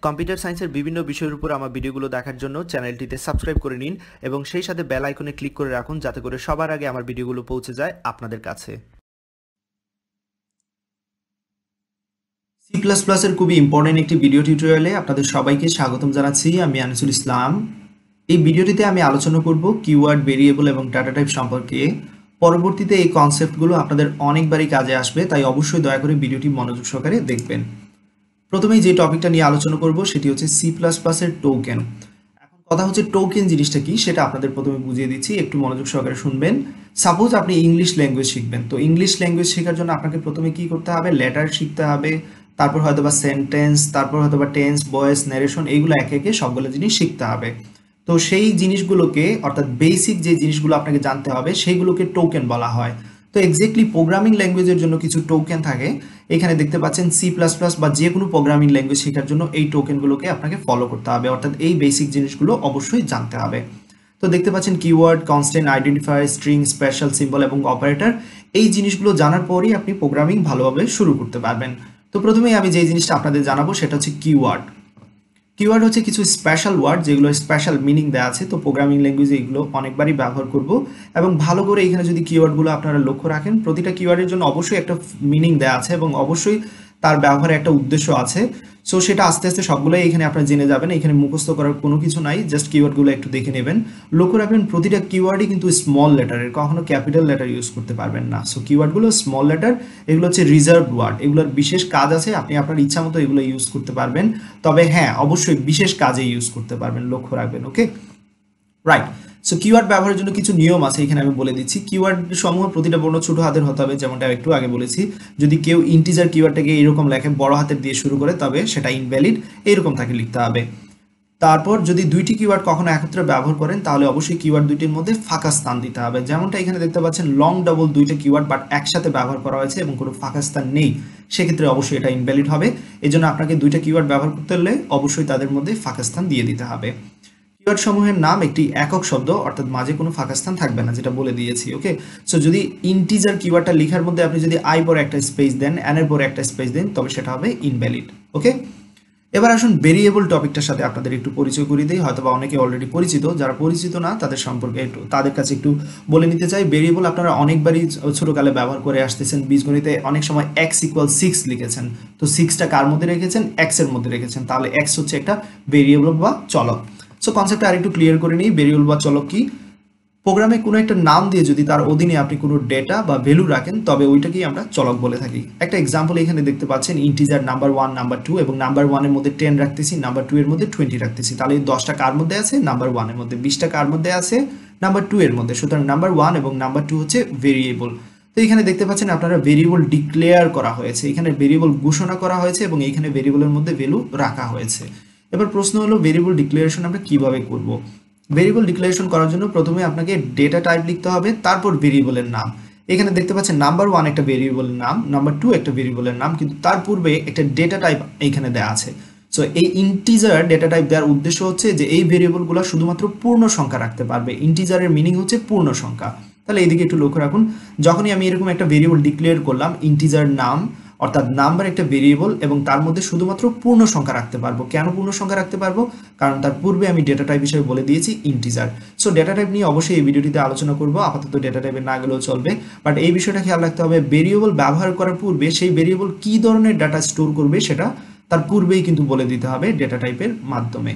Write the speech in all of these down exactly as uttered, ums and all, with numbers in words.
Computer সায়েন্সের বিভিন্ন বিষয়ের উপর আমার ভিডিওগুলো দেখার জন্য চ্যানেলটিতে সাবস্ক্রাইব করে নিন এবং সেই সাথে বেল আইকনে ক্লিক করে রাখুন যাতে করে সবার আগে আমার ভিডিওগুলো পৌঁছে যায় আপনাদের কাছে। সি প্লাস প্লাস এর খুবই ইম্পর্টেন্ট একটি ভিডিও টিউটোরিয়ালে আপনাদের সবাইকে স্বাগতম জানাচ্ছি। আমি আনিসুল ইসলাম। এই ভিডিওটিতে আমি আলোচনা করব কিওয়ার্ড, ভেরিয়েবল এবং ডাটা টাইপ সম্পর্কে। পরবর্তীতে এই কনসেপ্টগুলো আপনাদের অনেকবারই কাজে আসবে, তাই অবশ্যই দয়া করে ভিডিওটি মনোযোগ সহকারে দেখবেন। প্রথমেই যে টপিকটা নিয়ে আলোচনা করব সেটি হচ্ছে সি প্লাস প্লাস এর টোকেন। এখন কথা হচ্ছে টোকেন জিনিসটা কি সেটা আপনাদের প্রথমে বুঝিয়ে দিচ্ছি, একটু মনোযোগ সহকারে শুনবেন। সাপোজ আপনি ইংলিশ ল্যাঙ্গুয়েজ শিখবেন, তো ইংলিশ ল্যাঙ্গুয়েজ শেখার জন্য আপনাকে প্রথমে কি করতে হবে? লেটার শিখতে হবে, তারপর হয়তো বা সেন্টেন্স, তারপর হয়তো বা টেন্স, ভয়েস, ন্যারেশন, এইগুলো একে একে সবগুলো জিনিস শিখতে হবে। তো সেই জিনিসগুলোকে, অর্থাৎ বেসিক যে জিনিসগুলো আপনাকে জানতে হবে সেইগুলোকে টোকেন বলা হয়। তো এক্স্যাক্টলি প্রোগ্রামিং ল্যাঙ্গুয়েজের জন্য কিছু টোকেন থাকে। এখানে দেখতে পাচ্ছেন সি প্লাস প্লাস বা যে কোনো প্রোগ্রামিং ল্যাঙ্গুয়েজ শেখার জন্য এই টোকেনগুলোকে আপনাকে ফলো করতে হবে, অর্থাৎ এই বেসিক জিনিসগুলো অবশ্যই জানতে হবে। তো দেখতে পাচ্ছেন keyword, constant, identifier, string, special symbol এবং অপারেটর। এই জিনিসগুলো জানার পরই আপনি প্রোগ্রামিং ভালোভাবে শুরু করতে পারবেন। তো প্রথমেই আমি যে জিনিসটা আপনাদের জানাবো সেটা হচ্ছে কিওয়ার্ড। কিওয়ার্ড হচ্ছে কিছু স্পেশাল ওয়ার্ড যেগুলো স্পেশাল মিনিং দেওয়া আছে। তো প্রোগ্রামিং ল্যাঙ্গুয়েজে এগুলো অনেকবারই ব্যবহার করব এবং ভালো করে এখানে যদি কিওয়ার্ডগুলো আপনারা লক্ষ্য রাখেন, প্রতিটা কিওয়ার্ডের জন্য অবশ্যই একটা মিনিং দেওয়া আছে এবং অবশ্যই তার ব্যবহারে একটা উদ্দেশ্য আছে। সো সেটা আস্তে আস্তে সবগুলোই এখানে আপনারা জেনে যাবেন। এখানে মুখস্থ করার কোনো কিছু নাই, জাস্ট কিওয়ার্ডগুলো একটু দেখে নেবেন। লক্ষ্য রাখবেন প্রতিটা কিওয়ার্ডই কিন্তু স্মল লেটারের, কখনো ক্যাপিটাল লেটার ইউজ করতে পারবেন না। সো কিওয়ার্ডগুলো স্মল লেটার, এগুলো হচ্ছে রিজার্ভ ওয়ার্ড, এগুলোর বিশেষ কাজ আছে, আপনি আপনার ইচ্ছা মতো এগুলো ইউজ করতে পারবেন। তবে হ্যাঁ, অবশ্যই বিশেষ কাজে ইউজ করতে পারবেন, লক্ষ্য রাখবেন। ওকে, রাইট। সো কিওয়ার্ড ব্যবহারের জন্য কিছু নিয়ম আছে, এখানে আমি বলে দিচ্ছি। কিওয়ার্ড সমূহ প্রতিটা বর্ণ ছোট হাতের হতে হবে, যেমনটা একটু আগে বলেছি। যদি কেউ ইন্টিজার কিওয়ার্ডটাকে এরকম লেখে, বড় হাতের দিয়ে শুরু করে, তবে সেটা ইনভ্যালিড, এরকম তাকে লিখতে হবে। তারপর যদি দুইটি কিওয়ার্ড কখনো একত্রে ব্যবহার করেন তাহলে অবশ্যই কিওয়ার্ড দুইটির মধ্যে ফাঁকা স্থান দিতে হবে। যেমনটা এখানে দেখতে পাচ্ছেন লং ডাবল দুইটা কিওয়ার্ড বাট একসাথে ব্যবহার করা হয়েছে এবং কোনো ফাঁকা স্থান নেই, সেক্ষেত্রে অবশ্যই এটা ইনভ্যালিড হবে। এই জন্য আপনাকে দুইটা কিওয়ার্ড ব্যবহার করতে হলে অবশ্যই তাদের মধ্যে ফাঁকা স্থান দিয়ে দিতে হবে। কিওয়ার্ড সমূহের নাম একটি একক শব্দ, অর্থাৎ মাঝে কোনো ফাঁকা স্থান থাকবে না, যেটা বলে দিয়েছি। ওকে, সো যদি ইন্টিজার কিওয়ার্ডটা লেখার মধ্যে আপনি যদি আই পরে একটা স্পেস দেন, এন এর পরে একটা স্পেস দেন, তবে সেটা হবে ইনভ্যালিড। ওকে, এবার আসুন ভেরিয়েবল টপিকটার সাথে আপনাদের একটু পরিচয় করিয়ে দিই। হয়তো বা অনেকে অলরেডি পরিচিত, যারা পরিচিত না তাদের সম্পর্কে একটু তাদের কাছে একটু বলে নিতে চাই। ভেরিয়েবল আপনারা অনেকবারই ছোটকালে ব্যবহার করে আসতেছেন। বীজগণিতে অনেক সময় এক্স ইকুয়াল সিক্স লিখেছেন, তো সিক্সটা কার মধ্যে রেখেছেন? এক্স এর মধ্যে রেখেছেন, তাহলে এক্স হচ্ছে একটা ভেরিয়েবল বা চলক। সো কনসেপ্টটা আরেকটু ক্লিয়ার করে নিই, ভেরিয়েবল বা চলক কি। প্রোগ্রামে কোনো একটা নাম দিয়ে যদি তার অধীনে আপনি কোনো ডেটা বা ভ্যালু রাখেন, তবে ওইটাকেই আমরা চলক বলে থাকি। একটা এক্সাম্পল এখানে দেখতে পাচ্ছেন, integer number one, number two, এবং নাম্বার ওয়ানের মধ্যে টেন রাখতেছি, নাম্বার টু এর মধ্যে টোয়েন্টি রাখতেছি। তাহলে এই দশটা কার মধ্যে আছে? নাম্বার ওয়ানের মধ্যে। বিশটা কার মধ্যে আছে? নাম্বার টু এর মধ্যে। সুতরাং নাম্বার ওয়ান এবং নাম্বার টু হচ্ছে ভেরিয়েবল। তো এখানে দেখতে পাচ্ছেন আপনারা ভেরিয়েবল ডিক্লেয়ার করা হয়েছে, এখানে ভেরিয়েবল ঘোষণা করা হয়েছে এবং এইখানে ভেরিয়েবলের মধ্যে ভ্যালু রাখা হয়েছে। এবার প্রশ্ন হলো ভেরিয়েবল ডিক্লারেশন আমরা কিভাবে করব? ভেরিয়েবল ডিক্লারেশন করার জন্য প্রথমে আপনাকে ডেটা টাইপ লিখতে হবে, তারপর ভেরিয়েবলের নাম। এখানে দেখতে পাচ্ছেন নাম্বার ওয়ান একটা ভেরিয়েবলের নাম, নাম্বার টু একটা ভেরিয়েবলের নাম, কিন্তু তার পূর্বে একটা ডেটা টাইপ এইখানে দেওয়া আছে। সো এই ইন্টিজার ডেটা টাইপ দেওয়ার উদ্দেশ্য হচ্ছে যে এই ভেরিয়েবলগুলো শুধুমাত্র পূর্ণ সংখ্যা রাখতে পারবে। ইন্টিজারের মিনিং হচ্ছে পূর্ণ সংখ্যা। তাহলে এইদিকে একটু লক্ষ্য রাখুন, যখনই আমি এরকম একটা ভেরিয়েবল ডিক্লেয়ার করলাম, ইন্টিজার নাম অর্থাৎ নাম্বার একটা ভেরিয়েবল এবং তার মধ্যে শুধুমাত্র পূর্ণ সংখ্যা রাখতে পারবো। কেন পূর্ণ সংখ্যা রাখতে পারবো? কারণ তার পূর্বে আমি ডেটা টাইপ হিসেবে বলে দিয়েছি ইন্টিজার। সো ডেটা টাইপ নিয়ে অবশ্যই এই ভিডিওটিতে আলোচনা করবো, আপাতত ডেটা টাইপে না গেলেও চলবে। বাট এই বিষয়টা খেয়াল রাখতে হবে, ভেরিয়েবল ব্যবহার করার পূর্বে সেই ভেরিয়েবল কি ধরনের ডাটা স্টোর করবে সেটা তার পূর্বেই কিন্তু বলে দিতে হবে ডেটা টাইপের মাধ্যমে।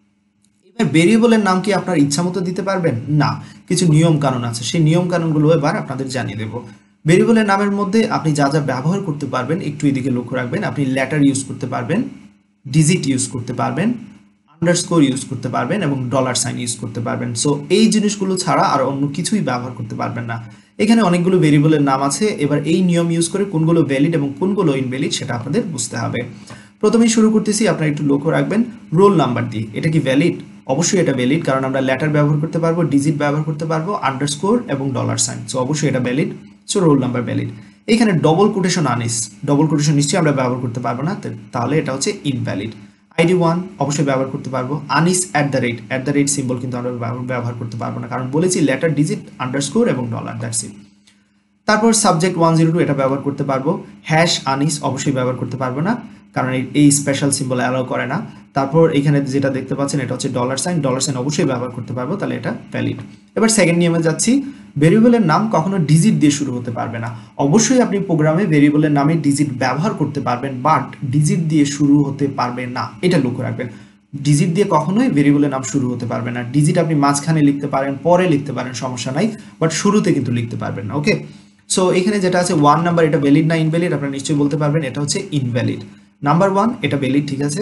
এবার ভেরিয়েবলের নাম কি আপনার ইচ্ছা মতো দিতে পারবেন? না, কিছু নিয়ম কানুন আছে, সেই নিয়ম কানুনগুলো এবার আপনাদের জানিয়ে দেবো। ভেরিয়েবলের নামের মধ্যে আপনি যা যা ব্যবহার করতে পারবেন একটু এদিকে লক্ষ্য রাখবেন। আপনি লেটার ইউজ করতে পারবেন, ডিজিট ইউজ করতে পারবেন, আন্ডারস্কোর ইউজ করতে পারবেন এবং ডলার সাইন ইউজ করতে পারবেন। সো এই জিনিসগুলো ছাড়া আর অন্য কিছুই ব্যবহার করতে পারবেন না। এখানে অনেকগুলো ভেরিয়েবলের নাম আছে, এবার এই নিয়ম ইউজ করে কোনগুলো ভ্যালিড এবং কোনগুলো ইনভ্যালিড সেটা আপনাদের বুঝতে হবে। প্রথমেই শুরু করতেছি, আপনারা একটু লক্ষ্য রাখবেন রোল নাম্বার দিয়ে। এটা কি ভ্যালিড? অবশ্যই এটা ভ্যালিড, কারণ আমরা লেটার ব্যবহার করতে পারবো, ডিজিট ব্যবহার করতে পারবো, আন্ডারস্কোর এবং ডলার সাইন। সো অবশ্যই এটা valid. So roll number valid. এখানে ডবল কোটেশন আনিস, ডবল কোটেশন নিশ্চয়ই আমরা ব্যবহার করতে পারবো না, তাহলে এটা হচ্ছে ইনভ্যালিড। আইডি ওয়ান অবশ্যই ব্যবহার করতে পারবো। আনিস at the rate, at the rate symbol কিন্তু আমরা ব্যবহার করতে পারবো না, কারণ বলেছি লেটার, ডিজিট, আন্ডারস্কোর এবং ডলার, দ্যাটস ইট। তারপর সাবজেক্ট ওয়ান জিরো টু এটা ব্যবহার করতে পারবো। হ্যাশ আনিস অবশ্যই ব্যবহার করতে পারবো না, কারণ এই স্পেশাল সিম্বল অ্যালাউ করে না। তারপর এখানে যেটা দেখতে পাচ্ছেন এটা হচ্ছে ডলার সাইন, ডলার সাইন অবশ্যই ব্যবহার করতে পারবো, তাহলে এটা ভ্যালিড। এবার সেকেন্ড নিয়মে যাচ্ছি, ভেরিয়েবলের নাম কখনো ডিজিট দিয়ে শুরু হতে পারবে না। অবশ্যই আপনি প্রোগ্রামে ভেরিয়েবলের নামে ডিজিট ব্যবহার করতে পারবেন, বাট ডিজিট দিয়ে শুরু হতে পারবে না, এটা লক্ষ্য রাখবেন। ডিজিট দিয়ে কখনোই ভেরিয়েবলের নাম শুরু হতে পারবে না। ডিজিট আপনি মাঝখানে লিখতে পারেন, পরে লিখতে পারেন, সমস্যা নাই, বাট শুরুতে কিন্তু লিখতে পারবেন না। ওকে, সো এখানে যেটা আছে ওয়ান নাম্বার, এটা ভ্যালিড না ইনভ্যালিড আপনারা নিশ্চয়ই বলতে পারবেন, এটা হচ্ছে ইনভ্যালিড। নাম্বার ওয়ান এটা ভ্যালিড, ঠিক আছে।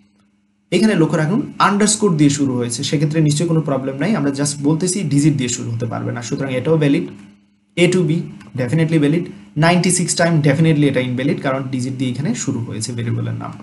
এখানে লক্ষ্য রাখুন আন্ডারস্কোর দিয়ে শুরু হয়েছে, সেক্ষেত্রে নিশ্চয়ই কোনো প্রবলেম নাই, আমরা জাস্ট বলতেছি ডিজিট দিয়ে শুরু হতে পারবে না, সুতরাং এটাও valid. A two B definitely valid. Ninety six time definitely এটা ইনভ্যালিড, কারণ ডিজিট দিয়ে এখানে শুরু হয়েছে ভেরিয়েবলের নাম।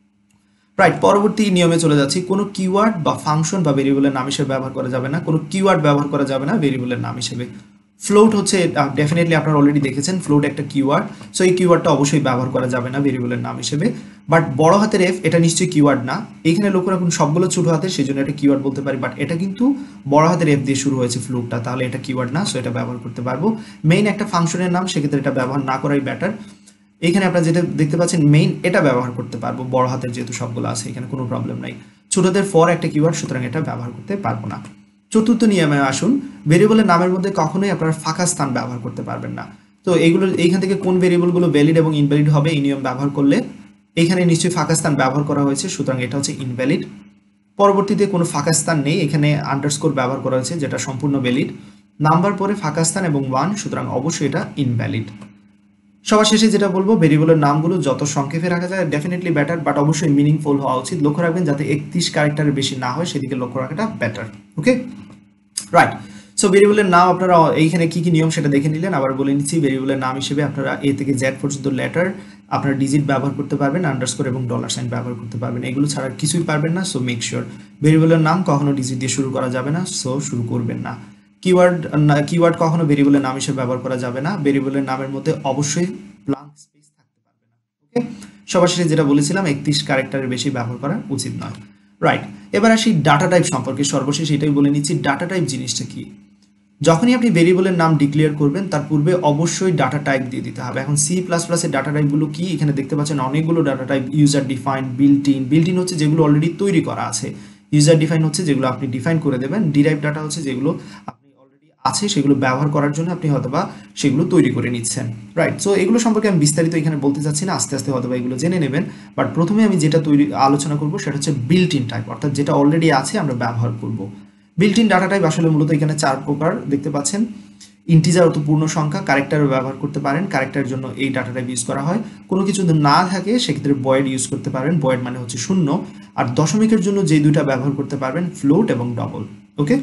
রাইট, পরবর্তী নিয়মে চলে যাচ্ছি। কোনো কিওয়ার্ড বা ফাংশন বা ভেরিয়েবলের নাম হিসেবে ব্যবহার করা যাবে না, কোনো কিওয়ার্ড ব্যবহার করা যাবে না ভেরিয়েবলের নাম হিসেবে। ফ্লোট হচ্ছে ডেফিনেটলি আপনারা অলরেডি দেখেছেন, ফ্লোট একটা কিওয়ার্ড, সো এই কিওয়ার্ডটা অবশ্যই ব্যবহার করা যাবে না ভেরিয়েবলের নাম হিসেবে। বাট বড় হাতের এফ এটা নিশ্চয়ই কিওয়ার্ড না, এখানে লক্ষ্য রাখুন সবগুলো ছোট হাতের, সেই জন্য এটা কিওয়ার্ড বলতে পারি, বাট এটা কিন্তু বড় হাতের এফ দিয়ে শুরু হয়েছে ফ্লোটটা, তাহলে এটা কিওয়ার্ড না, সো এটা ব্যবহার করতে পারবো। মেইন একটা ফাংশনের নাম, সেক্ষেত্রে এটা ব্যবহার না করাই বেটার। এখানে আপনারা যেটা দেখতে পাচ্ছেন মেইন, এটা ব্যবহার করতে পারবো, বড় হাতের যেহেতু সবগুলো আছে এখানে কোনো প্রবলেম নাই। ছোটদের ফর একটা কিওয়ার্ড, সুতরাং এটা ব্যবহার করতে পারবো না। চতুর্থ নিয়মে আসুন, ভেরিয়েবলের নামের মধ্যে কখনোই আপনারা ফাঁকা স্থান ব্যবহার করতে পারবেন না। তো এইগুলো এইখান থেকে কোন ভেরিয়েবলগুলো ভ্যালিড এবং ইনভ্যালিড হবে এই নিয়ম ব্যবহার করলে, এখানে নিশ্চয়ই ফাঁকা স্থান ব্যবহার করা হয়েছে, সুতরাং এটা হচ্ছে ইনভ্যালিড। পরবর্তীতে কোনো ফাঁকা স্থান নেই, এখানে আন্ডারস্কোর ব্যবহার করা হয়েছে, যেটা সম্পূর্ণ ভ্যালিড। নাম্বার পরে ফাঁকা স্থান এবং ওয়ান, সুতরাং অবশ্যই এটা ইনভ্যালিড। সবার শেষে যেটা বলবো, ভেরিয়েবলের নামগুলো যত সংক্ষেপে রাখা যায় ডেফিনেটলি বেটার, বাট অবশ্যই মিনিংফুল হওয়া উচিত। লক্ষ্য রাখবেন যাতে একত্রিশ ক্যারেক্টারের বেশি না হয়, সেদিকে লক্ষ্য রাখাটা বেটার। ওকে, রাইট। সো ভেরিয়েবলের নাম আপনারা এইখানে কি কি নিয়ম সেটা দেখে নিলেন, আবার বলে নিচ্ছি। ভেরিয়েবলের নাম হিসেবে আপনারা এ থেকে জেড পর্যন্ত লেটার, আপনারা ডিজিট ব্যবহার করতে পারবেন, আন্ডারস্কোর এবং ডলার সাইন ব্যবহার করতে পারবেন, এগুলো ছাড়া কিছুই পারবেন না। সো মেক শিওর ভেরিয়েবলের নাম কখনো ডিজিট দিয়ে শুরু করা যাবে না, সো শুরু করবেন না। কিওয়ার্ড কিওয়ার্ড কখনো ভেরিয়েবলের নাম হিসেবে ব্যবহার করা যাবে না, ভেরিয়েবলের নামের মধ্যে অবশ্যই ব্ল্যাঙ্ক স্পেস থাকতে পারবে না। ওকে, সবার শেষে যেটা বলেছিলাম একত্রিশ ক্যারেক্টারের বেশি ব্যবহার করা উচিত নয়। রাইট, এবার আসি ডাটা টাইপ সম্পর্কে, সর্বশেষ এটাই বলে নিচ্ছি ডাটা টাইপ জিনিসটা কি। যখনই আপনি ভেরিয়েবলের নাম ডিক্লেয়ার করবেন তার পূর্বে অবশ্যই ডাটা টাইপ দিয়ে দিতে হবে। এখন সি প্লাস প্লাসের ডাটা টাইপগুলো কি, এখানে দেখতে পাচ্ছেন অনেকগুলো data type. User define, built in, built in হচ্ছে যেগুলো অলরেডি তৈরি করা আছে, ইউজার ডিফাইন হচ্ছে যেগুলো আপনি ডিফাইন করে দেবেন, ডিরাইভ ডাটা হচ্ছে যেগুলো আপনি অলরেডি আছে সেগুলো ব্যবহার করার জন্য আপনি হয়তোবা সেগুলো তৈরি করে নিচ্ছেন। রাইট, সো এগুলো সম্পর্কে আমি বিস্তারিত এখানে বলতে চাচ্ছি না, আস্তে আস্তে হয়তোবা এগুলো জেনে নেবেন। বাট প্রথমে আমি যেটা তৈরি আলোচনা করবো সেটা হচ্ছে বিল্ট ইন টাইপ, অর্থাৎ যেটা অলরেডি আছে আমরা ব্যবহার করব। বিল্ট ইন ডাটা টাইপ আসলে মূলত এখানে চার প্রকার দেখতে পাচ্ছেন। ইন্টিজার অর্থ পূর্ণ সংখ্যা, ক্যারেক্টারও ব্যবহার করতে পারেন, ক্যারেক্টারের জন্য এই ডাটা টাইপ ইউজ করা হয়। কোনো কিছু যদি না থাকে সেক্ষেত্রে বয়েড ইউজ করতে পারবেন, বয়েড মানে হচ্ছে শূন্য। আর দশমিকের জন্য যে দুইটা ব্যবহার করতে পারবেন ফ্লোট এবং double. Okay,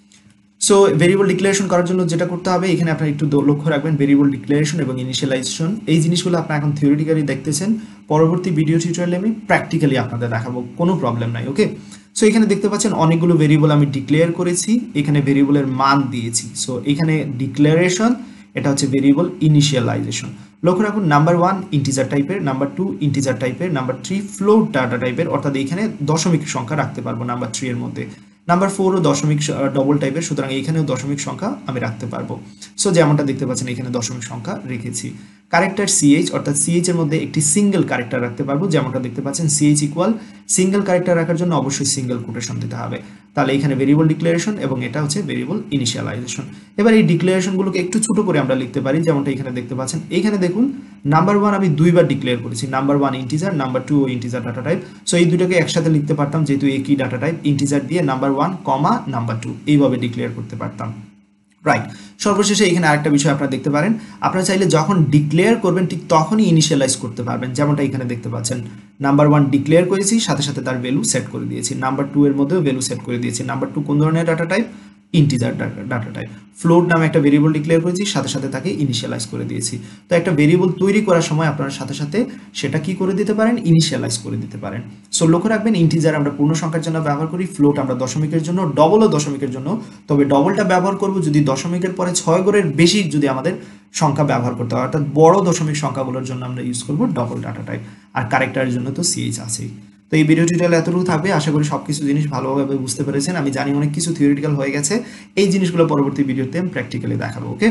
so variable declaration করার জন্য যেটা করতে হবে এখানে আপনারা একটু লক্ষ্য রাখবেন, ভেরিয়েবল ডিক্লারেশন এবং ইনিশিয়ালাইজেশন এই জিনিসগুলো আপনারা এখন থিওরিটিক্যালি দেখতেছেন, পরবর্তী ভিডিও টিউটোরিয়ালে আমি প্র্যাকটিক্যালি আপনাদের দেখাবো, কোনো প্রবলেম নাই। ওকে, সো এখানে দেখতে পাচ্ছেন অনেকগুলো ভেরিয়েবল আমি ডিক্লেয়ার করেছি, এখানে ভেরিয়েবলের মান দিয়েছি। সো এখানে ডিক্লারেশন, এটা হচ্ছে ভেরিয়েবল ইনিশিয়ালাইজেশন। লক্ষ্য রাখুন নাম্বার ওয়ান ইন্টিজার টাইপের, নাম্বার টু ইন্টিজার টাইপের, নাম্বার থ্রি ফ্লোট ডাটা টাইপের, অর্থাৎ এখানে দশমিক সংখ্যা রাখতে পারবো নাম্বার থ্রি এর মধ্যে। নাম্বার ফোরও দশমিক ডবল টাইপের, সুতরাং এখানেও দশমিক সংখ্যা আমি রাখতে পারবো। সো যেমনটা দেখতে পাচ্ছেন এখানে দশমিক সংখ্যা রেখেছি। ক্যারেক্টার সিএইচ, অর্থাৎ সিএইচ এর মধ্যে একটি সিঙ্গেল ক্যারেক্টার রাখতে পারবো, যেমনটা দেখতে পাচ্ছেন সিএইচ ইকুয়াল, সিঙ্গেল ক্যারেক্টার রাখার জন্য অবশ্যই সিঙ্গেল কোটেশন দিতে হবে। তাহলে এখানে ভেরিয়েবল ডিক্লারেশন এবং এটা হচ্ছে ভেরিয়েবল ইনিশিয়ালাইজেশন। এবার এই ডিক্লারেশনগুলোকে একটু ছোট করে আমরা লিখতে পারি, যেমনটা এখানে দেখতে পাচ্ছেন। এইখানে দেখুন নাম্বার ওয়ান আমি দুইবার ডিক্লেয়ার করেছি, number one integer, number two integer data type. So এই দুটোকে একসাথে লিখতে পারতাম, যেহেতু একই ডাটা টাইপ, ইন্টিজার দিয়ে number one comma number two এইভাবে ডিক্লেয়ার করতে পারতাম। রাইট, সর্বশেষে এখানে আরেকটা বিষয় আপনারা দেখতে পারেন, আপনারা চাইলে যখন ডিক্লেয়ার করবেন ঠিক তখনই ইনিশিয়ালাইজ করতে পারবেন, যেমনটা এখানে দেখতে পাচ্ছেন। নাম্বার ওয়ান ডিক্লেয়ার করেছি, সাথে সাথে তার ভ্যালু সেট করে দিয়েছি, নাম্বার টু এর মধ্যেও ভ্যালু সেট করে দিয়েছি। নাম্বার টু কোন ধরনের data type, integer data type. Float নামে একটা ভেরিয়েবল ডিক্লেয়ার করেছি, সাথে সাথে তাকে ইনিশিয়ালাইজ করে দিয়েছি। তো একটা ভেরিয়েবল তৈরি করার সময় আপনারা সাথে সাথে সেটা কি করে দিতে পারেন, ইনিশিয়ালাইজ করে দিতে পারেন। সো লক্ষ্য রাখবেন ইন্টিজার আমরা পূর্ণ সংখ্যার জন্য ব্যবহার করি, ফ্লোট আমরা দশমিকের জন্য, ডবলও দশমিকের জন্য। তবে ডবলটা ব্যবহার করব যদি দশমিকের পরে ছয় ঘরের বেশি যদি আমাদের সংখ্যা ব্যবহার করতে হয়, অর্থাৎ বড় দশমিক সংখ্যাগুলোর জন্য আমরা ইউজ করব ডবল ডাটা টাইপ। আর ক্যারেক্টারের জন্য তো সিএইচ আছেই। তো এই ভিডিও টিউটোরিয়াল এতটুকু থাকবে, আশা করি সবকিছু জিনিস ভালোভাবে বুঝতে পেরেছেন। আমি জানি অনেক কিছু থিওরিটিক্যাল হয়ে গেছে, এই জিনিসগুলো পরবর্তী ভিডিওতে আমি প্র্যাকটিক্যালি দেখাবো। ওকে,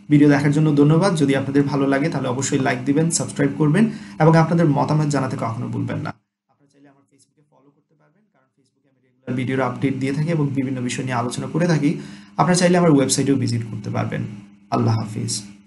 ভিডিও দেখার জন্য ধন্যবাদ। যদি আপনাদের ভালো লাগে তাহলে অবশ্যই লাইক দিবেন, সাবস্ক্রাইব করবেন এবং আপনাদের মতামত জানাতে কখনো ভুলবেন না। আপনারা চাইলে আমার ফেসবুকে ফলো করতে পারবেন, কারণ ফেসবুকে আমি রেগুলার ভিডিওর আপডেট দিয়ে থাকি এবং বিভিন্ন বিষয় নিয়ে আলোচনা করে থাকি। আপনারা চাইলে আমার ওয়েবসাইটেও ভিজিট করতে পারবেন। আল্লাহ হাফিজ।